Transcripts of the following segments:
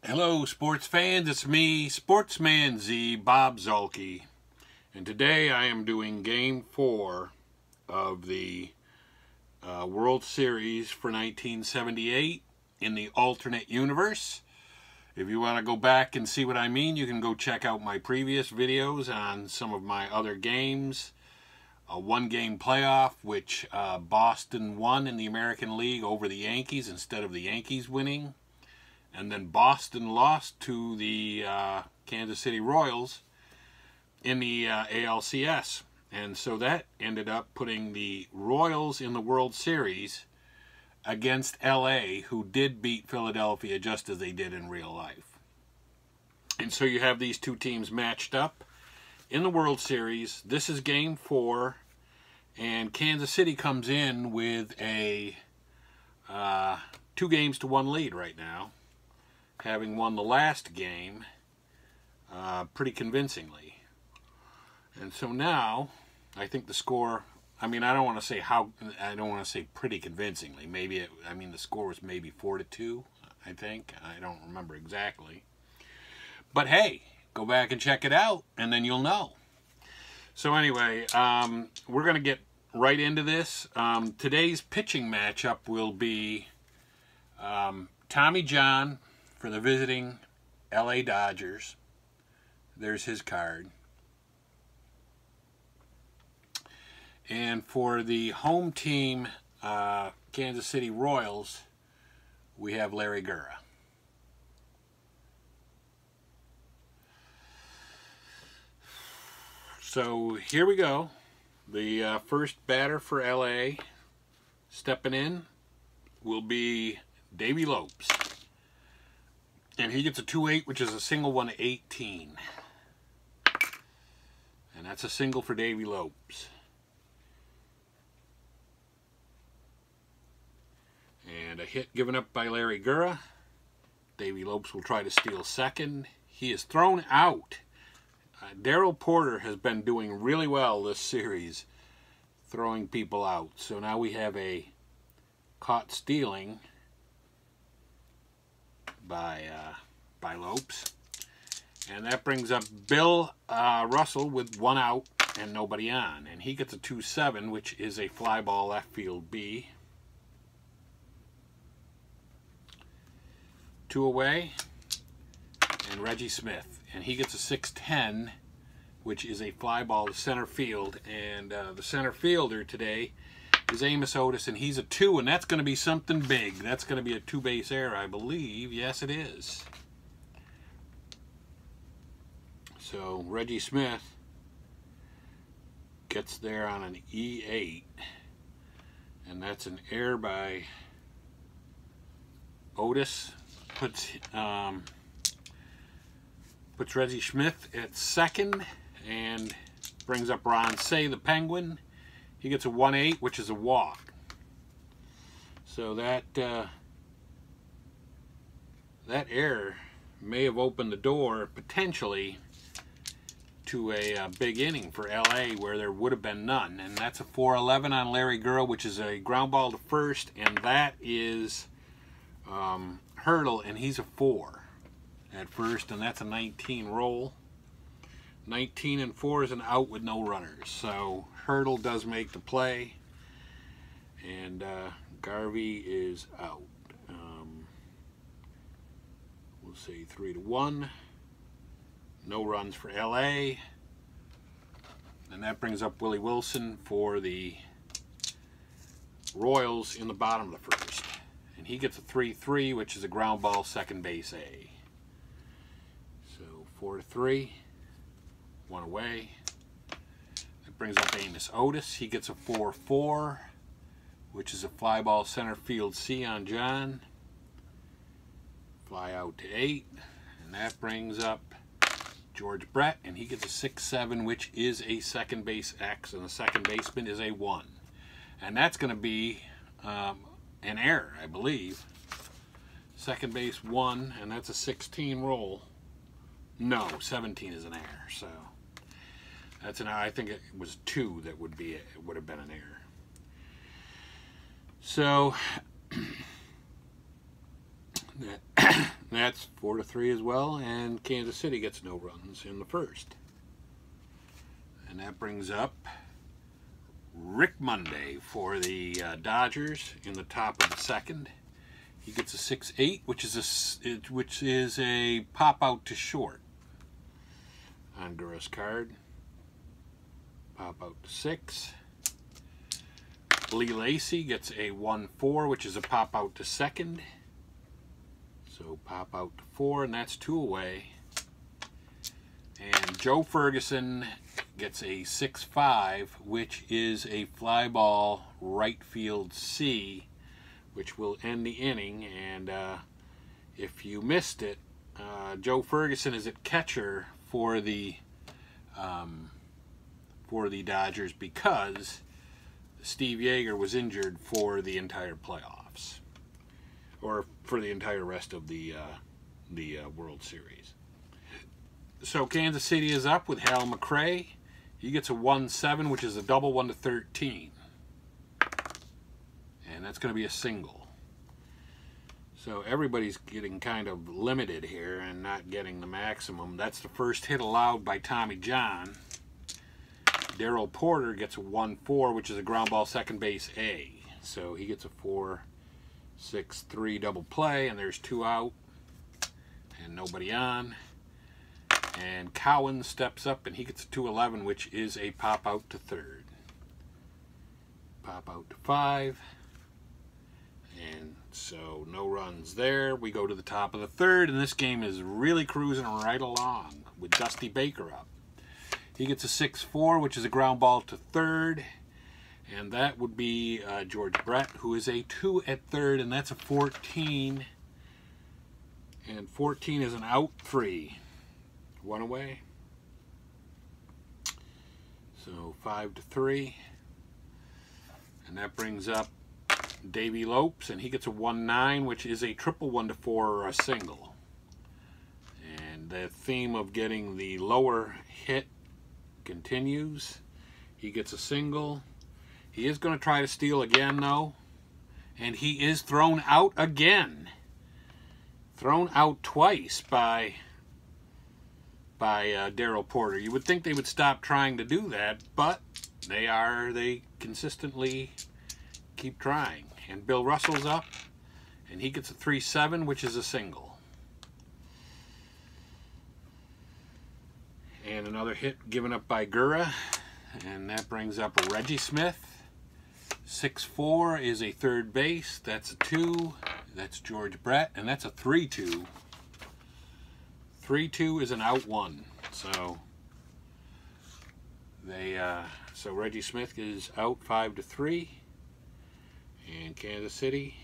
Hello sports fans, it's me, Sportsman Z, Bob Zulke, and today I am doing Game 4 of the World Series for 1978 in the alternate universe. If you want to go back and see what I mean, you can go check out my previous videos on some of my other games. A one-game playoff, which Boston won in the American League over the Yankees instead of the Yankees winning. And then Boston lost to the Kansas City Royals in the ALCS. And so that ended up putting the Royals in the World Series against LA, who did beat Philadelphia just as they did in real life. And so you have these two teams matched up in the World Series. This is Game 4, and Kansas City comes in with a 2-1 lead right now, having won the last game pretty convincingly. And so now, I think the score, I don't want to say pretty convincingly. Maybe, the score was maybe 4-2, I think. I don't remember exactly. But hey, go back and check it out, and then you'll know. So anyway, we're going to get right into this. Today's pitching matchup will be Tommy John for the visiting LA Dodgers. There's his card. And for the home team, Kansas City Royals, we have Larry Gura. So here we go. The first batter for LA stepping in will be Davey Lopes. And he gets a 2-8, which is a single 1-18. And that's a single for Davey Lopes. And a hit given up by Larry Gura. Davey Lopes will try to steal second. He is thrown out. Darryl Porter has been doing really well this series, throwing people out. So now we have a caught stealing by Lopes. And that brings up Bill Russell with 1 out and nobody on. And he gets a 2-7, which is a fly ball left field B. 2 away. And Reggie Smith. And he gets a 6-10, which is a fly ball to center field. And the center fielder today is Amos Otis, and he's a 2, and that's going to be something big. That's going to be a 2-base error, I believe. Yes, it is. So Reggie Smith gets there on an E8, and that's an error by Otis. Puts Reggie Smith at second and brings up Ron Say, the Penguin. He gets a 1-8, which is a walk. So that error may have opened the door potentially to a big inning for LA where there would have been none. And that's a 4-11 on Larry Gura, which is a ground ball to first, and that is Hurdle, and he's a 4 at first, and that's a 19 roll. 19 and 4 is an out with no runners. So Hurdle does make the play, and Garvey is out. We'll say 3-1. No runs for LA. And that brings up Willie Wilson for the Royals in the bottom of the first. And he gets a 3-3, which is a ground ball second base A. So 4-3. 1 away. That brings up Amos Otis. He gets a 4-4, which is a fly ball center field C on John. Fly out to 8. And that brings up George Brett, and he gets a 6-7, which is a second base X, and the second baseman is a 1. And that's going to be an error, I believe. Second base 1, and that's a 16 roll. No, 17 is an error. So that's an. I think it was 2 that would have been an error. So That's 4-3 as well, and Kansas City gets no runs in the first. And that brings up Rick Monday for the Dodgers in the top of the second. He gets a 6-8, which is a pop out to short on Gura's card. Pop out to 6. Lee Lacy gets a 1-4, which is a pop out to second. So pop out to 4, and that's 2 away. And Joe Ferguson gets a 6-5, which is a fly ball right field C, which will end the inning. And if you missed it, Joe Ferguson is at catcher for the Dodgers because Steve Yeager was injured for the entire playoffs, or for the entire rest of the World Series. So Kansas City is up with Hal McRae. He gets a 1-7, which is a double 1-13. And that's going to be a single. So everybody's getting kind of limited here and not getting the maximum. That's the first hit allowed by Tommy John. Darrell Porter gets a 1-4, which is a ground ball second base A. So he gets a 4-6-3 double play, and there's 2 out and nobody on. And Cowan steps up and he gets a 2-11, which is a pop out to third. Pop out to 5. And so no runs there. We go to the top of the third, and this game is really cruising right along with Dusty Baker up. He gets a 6-4, which is a ground ball to third. And that would be George Brett, who is a 2 at third, and that's a 14. And 14 is an out 3. 1 away. So 5-3. And that brings up Davey Lopes, and he gets a 1-9, which is a triple 1-4 or a single. And the theme of getting the lower hit continues. He gets a single. He is going to try to steal again, though. And he is thrown out again. Thrown out twice by Darrell Porter. You would think they would stop trying to do that, but they consistently keep trying. And Bill Russell's up, and he gets a 3-7, which is a single. And another hit given up by Gura, and that brings up Reggie Smith. 6-4 is a third base. That's a 2. That's George Brett, and that's a 3-2. 3-2 is an out 1. So so Reggie Smith is out 5-3, and Kansas City,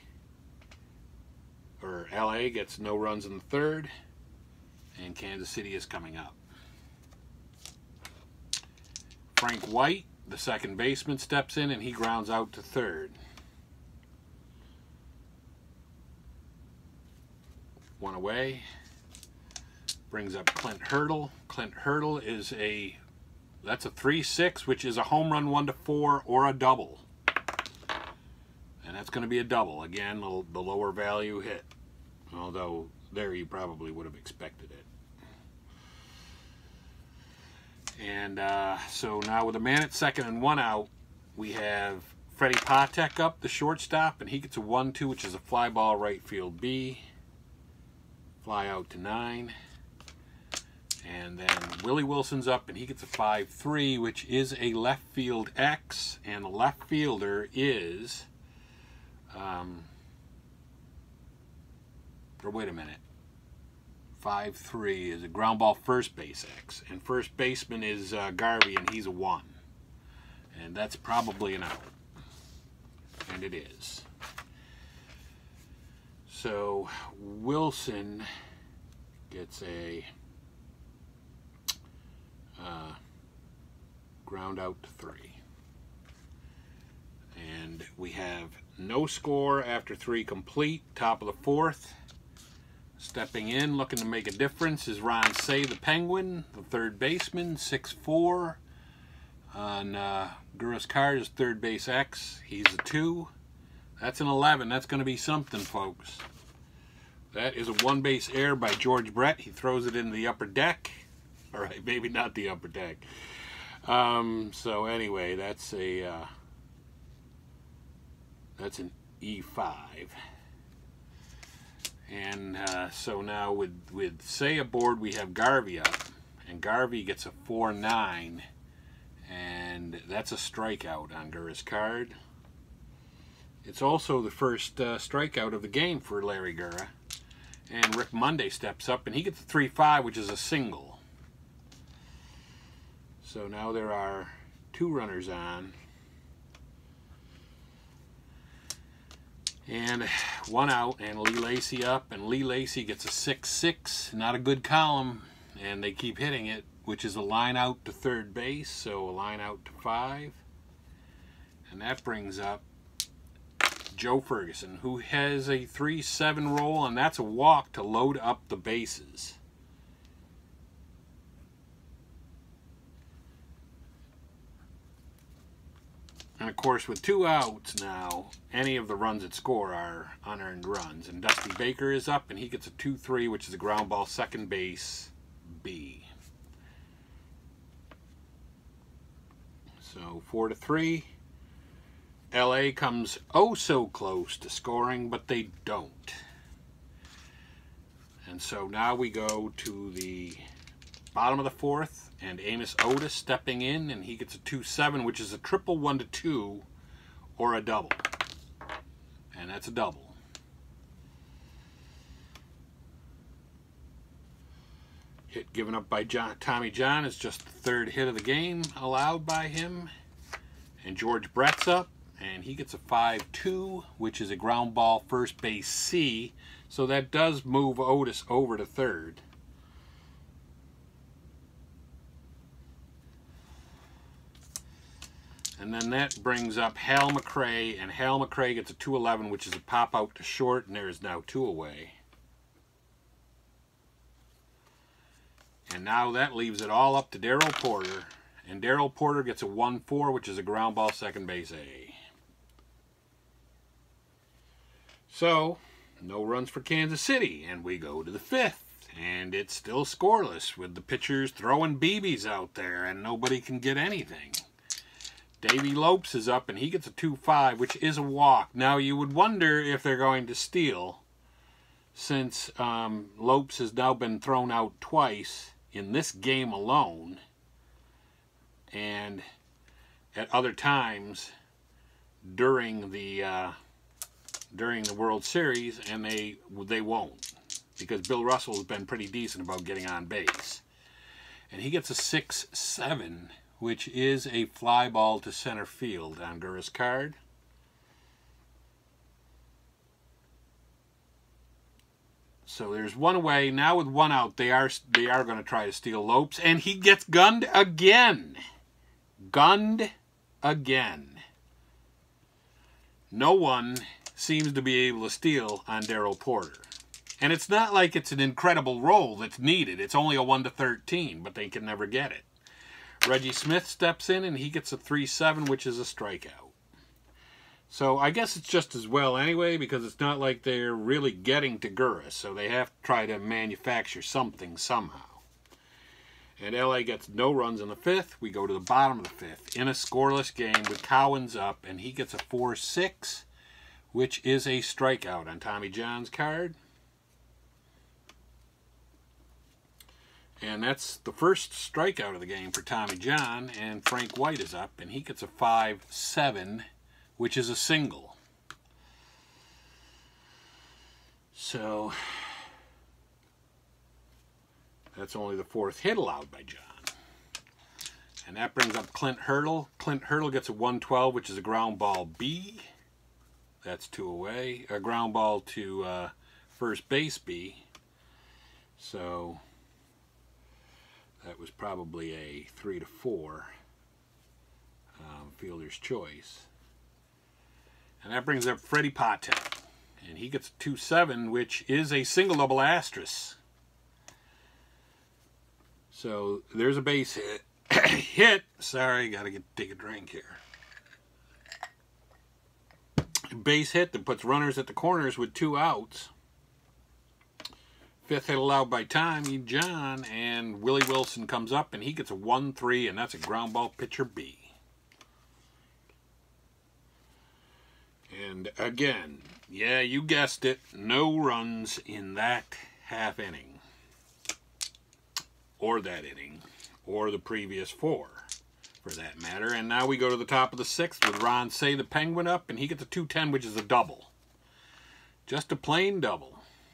or LA, gets no runs in the third, and Kansas City is coming up. Frank White, the second baseman, steps in, and he grounds out to third. 1 away. Brings up Clint Hurdle. Clint Hurdle is that's a 3-6, which is a home run 1-4 or a double. And that's going to be a double. Again, the lower value hit. Although there you probably would have expected it. And so now with a man at second and 1 out, we have Freddie Patek up, the shortstop, and he gets a 1-2, which is a fly ball right field B. Fly out to 9. And then Willie Wilson's up, and he gets a 5-3, which is a left field X. And the left fielder is, or wait a minute, 5-3 is a ground ball first base X. And first baseman is Garvey, and he's a 1. And that's probably an out. And it is. So Wilson gets a ground out to 3. And we have no score after 3 complete. Top of the 4th. Stepping in, looking to make a difference, is Ron Say, the Penguin, the third baseman, 6'4". On Gura's card is third base X. He's a 2. That's an 11. That's going to be something, folks. That is a one-base error by George Brett. He throws it into the upper deck. All right, maybe not the upper deck. So anyway, that's an E5. And so now with Say aboard, we have Garvey up. And Garvey gets a 4-9. And that's a strikeout on Gura's card. It's also the first strikeout of the game for Larry Gura. And Rick Monday steps up and he gets a 3-5, which is a single. So now there are 2 runners on. And 1 out, and Lee Lacy up, and Lee Lacy gets a 6-6. Not a good column, and they keep hitting it, which is a line out to third base, so a line out to 5. And that brings up Joe Ferguson, who has a 3-7 roll, and that's a walk to load up the bases. And of course, with 2 outs now, any of the runs that score are unearned runs. And Dusty Baker is up, and he gets a 2-3, which is a ground ball, second base, B. So 4-3. LA comes oh so close to scoring, but they don't. And so now we go to the bottom of the 4th, and Amos Otis stepping in, and he gets a 2-7, which is a triple 1-2 or a double. And that's a double. Hit given up by Tommy John is just the 3rd hit of the game allowed by him. And George Brett's up, and he gets a 5-2, which is a ground ball, first base C. So that does move Otis over to 3rd. And then that brings up Hal McRae, and Hal McRae gets a 2-11, which is a pop out to short, and there is now 2 away. And now that leaves it all up to Darryl Porter, and Darryl Porter gets a 1-4, which is a ground ball, second base A. So, no runs for Kansas City, and we go to the 5th, and it's still scoreless with the pitchers throwing BBs out there, and nobody can get anything. Davey Lopes is up, and he gets a 2-5, which is a walk. Now, you would wonder if they're going to steal, since Lopes has now been thrown out twice in this game alone, and at other times during the World Series, and they won't, because Bill Russell has been pretty decent about getting on base. And he gets a 6-7, which is a fly ball to center field on Gura's card. So there's 1 away. Now with 1 out, they are going to try to steal Lopes, and he gets gunned again. Gunned again. No one seems to be able to steal on Darryl Porter. And it's not like it's an incredible roll that's needed. It's only a 1-13, but they can never get it. Reggie Smith steps in, and he gets a 3-7, which is a strikeout. So I guess it's just as well anyway, because it's not like they're really getting to Gura, so they have to try to manufacture something somehow. And LA gets no runs in the 5th. We go to the bottom of the 5th in a scoreless game with Cowens up, and he gets a 4-6, which is a strikeout on Tommy John's card. And that's the first strikeout of the game for Tommy John, and Frank White is up, and he gets a 5-7, which is a single. So that's only the 4th hit allowed by John. And that brings up Clint Hurdle. Clint Hurdle gets a 1-12, which is a ground ball B. That's 2 away. A ground ball to first base B. So that was probably a 3-4 fielder's choice. And that brings up Freddie Patek. And he gets a 2-7, which is a single double asterisk. So there's a base hit. Sorry, got to take a drink here. Base hit that puts runners at the corners with 2 outs. Fifth hit allowed by Tommy John, and Willie Wilson comes up, and he gets a 1-3, and that's a ground ball pitcher B. And again, yeah, you guessed it, no runs in that half inning, or that inning, or the previous 4, for that matter. And now we go to the top of the 6th with Ron Say the Penguin up, and he gets a 2-10, which is a double. Just a plain double.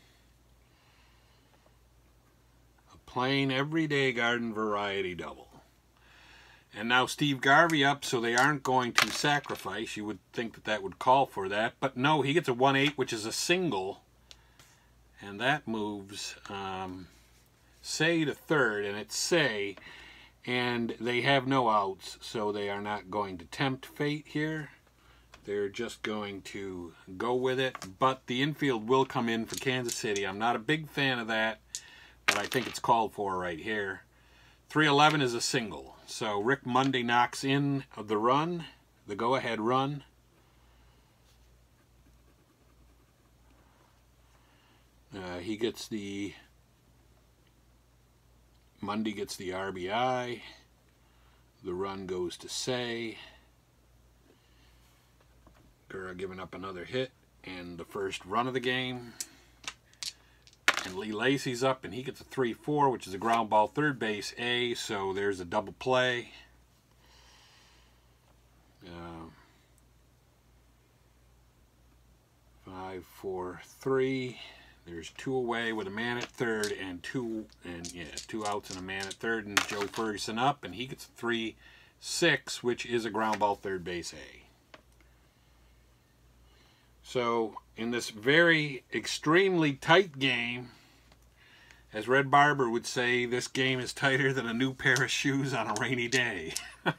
Plain, everyday garden variety double. And now Steve Garvey up, so they aren't going to sacrifice. You would think that that would call for that. But no, he gets a 1-8, which is a single. And that moves Say to third, and it's Say. And they have no outs, so they are not going to tempt fate here. They're just going to go with it. But the infield will come in for Kansas City. I'm not a big fan of that, but I think it's called for right here. 3-11 is a single. So Rick Monday knocks in the run, the go-ahead run. Monday gets the RBI. The run goes to Say. Gura giving up another hit and the first run of the game. And Lee Lacey's up, and he gets a 3-4, which is a ground ball third base A, so there's a double play. 5-4-3. There's 2 away with a man at third, and 2 outs and a man at third, and Joe Ferguson up, and he gets a 3-6, which is a ground ball third base A. So, in this very extremely tight game, as Red Barber would say, this game is tighter than a new pair of shoes on a rainy day.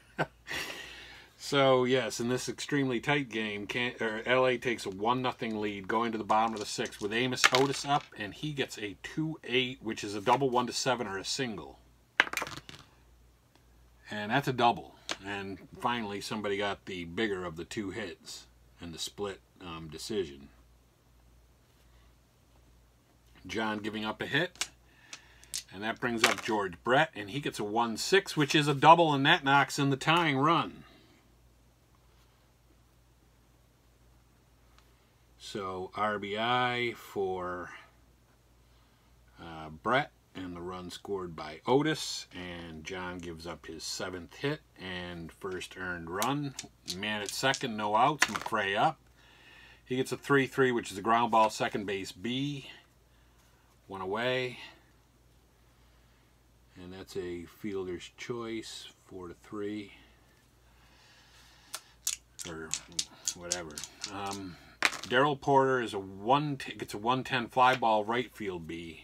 So, yes, in this extremely tight game, LA takes a 1-0 lead going to the bottom of the 6th with Amos Otis up, and he gets a 2-8, which is a double 1-7 or a single. And that's a double. And finally, somebody got the bigger of the 2 hits and the split decision. John giving up a hit, and that brings up George Brett, and he gets a 1-6, which is a double, and that knocks in the tying run. So RBI for Brett, and the run scored by Otis, and John gives up his 7th hit and first earned run. Man at second, no outs, McRae up. He gets a 3-3, which is a ground ball second base B. 1 away. And that's a fielder's choice, 4-3. Or whatever. Darrell Porter is gets a 110 fly ball right field B.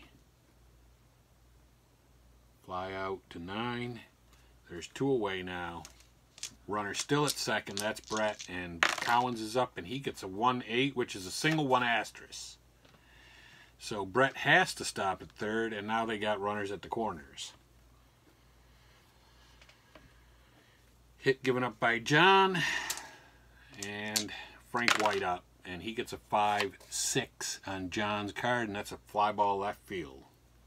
Fly out to 9. There's 2 away now. Runner still at second. That's Brett, and Cowens is up, and he gets a 1-8, which is a single 1 asterisk. So Brett has to stop at third, and now they got runners at the corners. Hit given up by John, and Frank White up, and he gets a 5-6 on John's card, and that's a fly ball left field.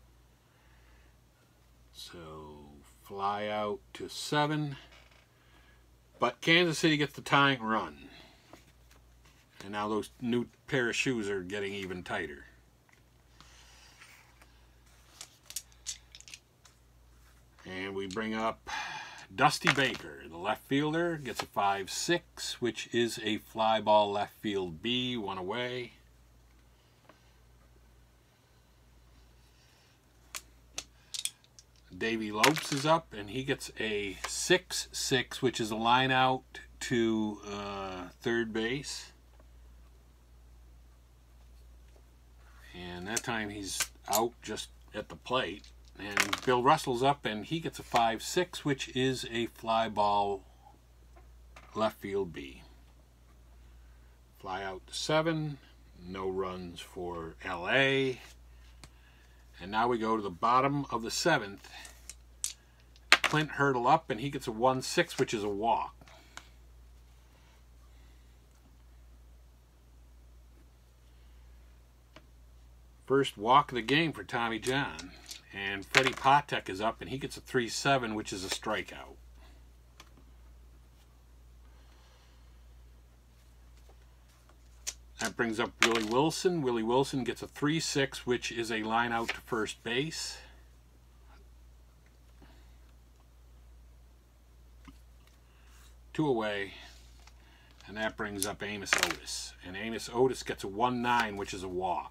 So fly out to 7. But Kansas City gets the tying run. And now those new pair of shoes are getting even tighter. And we bring up Dusty Baker, the left fielder, gets a 5-6, which is a fly ball left field B, 1 away. Davey Lopes is up, and he gets a 6-6, which is a line out to third base. And that time he's out just at the plate. And Bill Russell's up, and he gets a 5-6, which is a fly ball left field B. Fly out to 7. No runs for LA. And now we go to the bottom of the 7th. Clint Hurdle up, and he gets a 1-6, which is a walk. First walk of the game for Tommy John. And Strat-O-Matic is up, and he gets a 3-7, which is a strikeout. That brings up Willie Wilson. Willie Wilson gets a 3-6, which is a line out to first base. Two away. And that brings up Amos Otis. And Amos Otis gets a 1-9, which is a walk.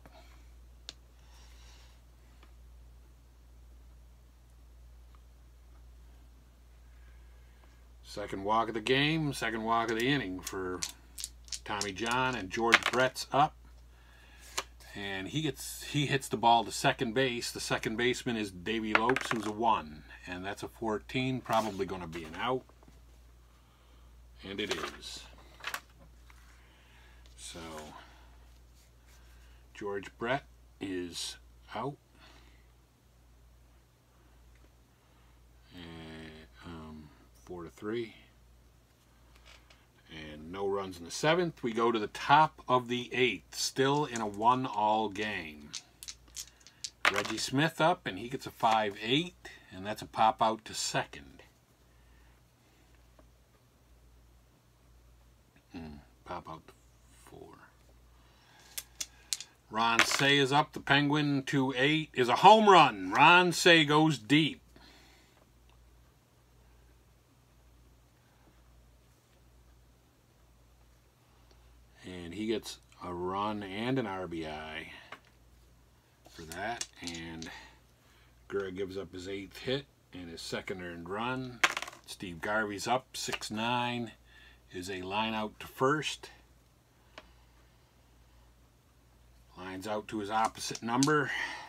Second walk of the game, second walk of the inning for Tommy John, and George Brett's up. And he hits the ball to second base. The second baseman is Davey Lopes, who's a 1. And that's a 14, probably going to be an out. And it is. So, George Brett is out. And 4-3. And no runs in the 7th. We go to the top of the 8th, still in a 1-all game. Reggie Smith up, and he gets a 5-8, and that's a pop out to second. Pop out to 4. Ron Say is up. The Penguin 2-8 is a home run. Ron Say goes deep. And he gets a run and an RBI for that. And Gura gives up his 8th hit and his 2nd earned run. Steve Garvey's up. 6-9 is a line out to first. Lines out to his opposite number.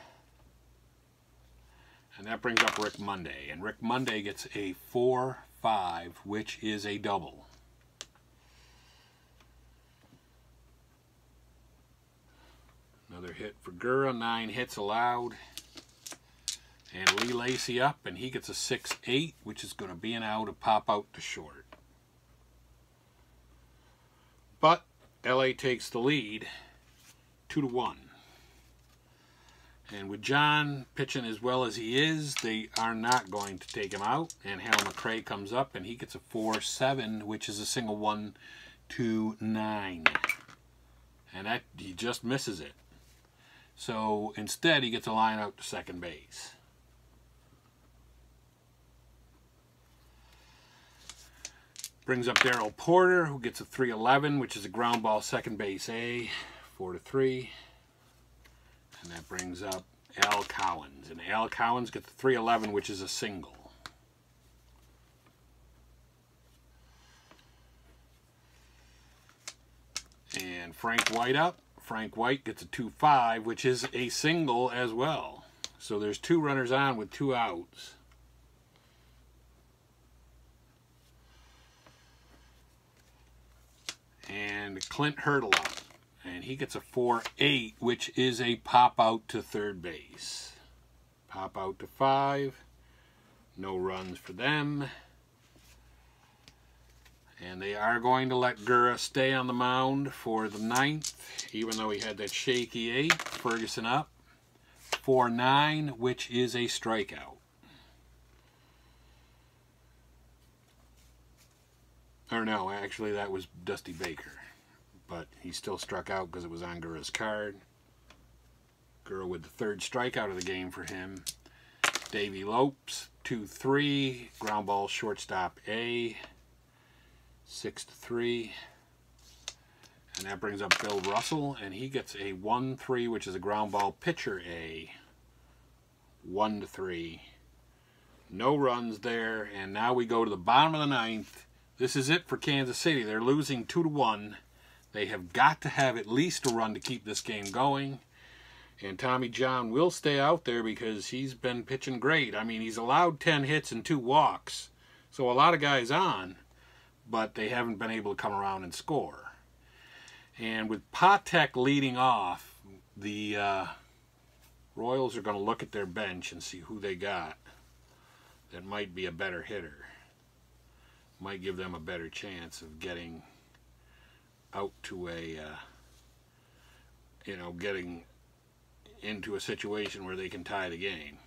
And that brings up Rick Monday. And Rick Monday gets a 4-5, which is a double. Another hit for Gura, 9 hits allowed. And Lee Lacy up, and he gets a 6-8, which is going to be an out, a pop out to short. But LA takes the lead, 2-1. And with John pitching as well as he is, they are not going to take him out. And Hal McRae comes up, and he gets a 4-7, which is a single 1-9. And that he just misses it. So instead, he gets a line out to second base. Brings up Darrell Porter, who gets a 3-11, which is a ground ball second base A, 4-3. And that brings up Al Cowens. And Al Cowens gets a 3-11, which is a single. And Frank White up. Frank White gets a 2-5, which is a single as well. So there's 2 runners on with 2 outs. And Clint Hurdle up. And he gets a 4-8, which is a pop out to third base. Pop out to 5. No runs for them. And they are going to let Gura stay on the mound for the 9th, even though he had that shaky 8. Ferguson up. 4-9, which is a strikeout. Or no, actually that was Dusty Baker. But he still struck out because it was on Gura's card. Gura with the 3rd strikeout of the game for him. Davey Lopes, 2-3. Ground ball shortstop A. 6-3. And that brings up Bill Russell, and he gets a 1-3, which is a ground ball pitcher A. 1-3. No runs there, and now we go to the bottom of the 9th. This is it for Kansas City. They're losing 2-1. They have got to have at least a run to keep this game going. And Tommy John will stay out there because he's been pitching great. I mean, he's allowed 10 hits and 2 walks. So a lot of guys on, but they haven't been able to come around and score. And with Patek leading off, the Royals are going to look at their bench and see who they got that might be a better hitter. Might give them a better chance of getting out to a, getting into a situation where they can tie the game.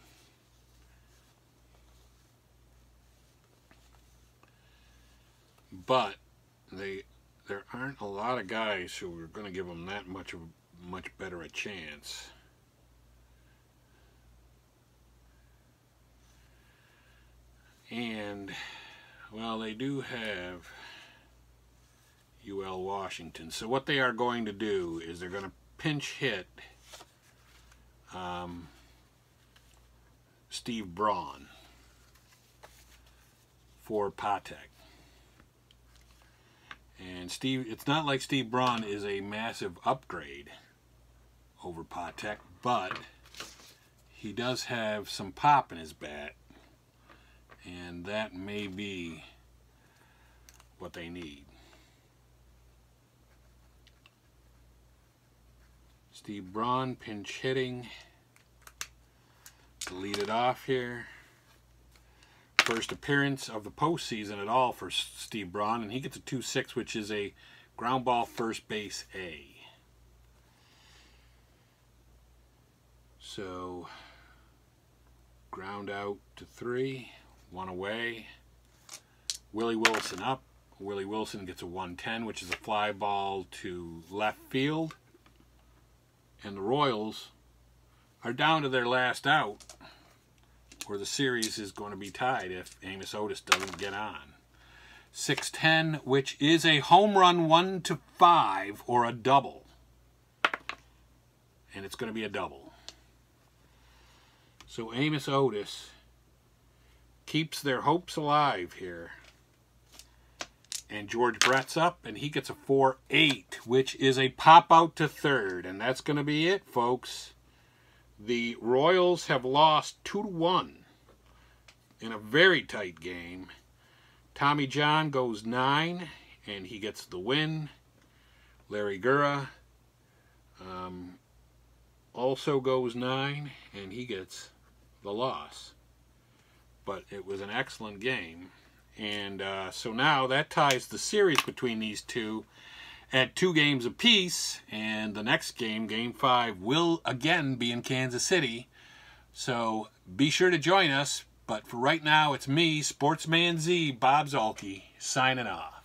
But there aren't a lot of guys who are going to give them that much better a chance. And, well, they do have UL Washington. So what they are going to do is they're going to pinch hit Steve Braun for Patek. And it's not like Steve Braun is a massive upgrade over Patek, but he does have some pop in his bat, and that may be what they need. Steve Braun pinch hitting. Lead it off here. First appearance of the postseason at all for Steve Braun, and he gets a 2-6, which is a ground ball first base A. So ground out to 3, 1 away. Willie Wilson up. Willie Wilson gets a 1-10, which is a fly ball to left field. And the Royals are down to their last out, where the series is going to be tied if Amos Otis doesn't get on. 6-10, which is a home run 1-5 or a double. And it's going to be a double. So Amos Otis keeps their hopes alive here. And George Brett's up, and he gets a 4-8, which is a pop out to third. And that's going to be it, folks. The Royals have lost 2-1 in a very tight game. Tommy John goes 9, and he gets the win. Larry Gura also goes 9, and he gets the loss. But it was an excellent game. And so now that ties the series between these two at 2 games apiece. And the next game, Game 5, will again be in Kansas City. So be sure to join us. But for right now, it's me, Sportsman Z, Bob Zuhlke, signing off.